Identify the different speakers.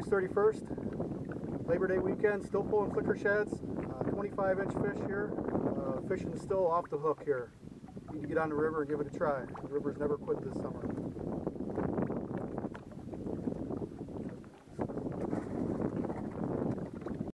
Speaker 1: August 31st, Labor Day weekend, still pulling flicker sheds, 25-inch fish here. Fishing is still off the hook here. Need to get on the river and give it a try. The river's never quit this summer.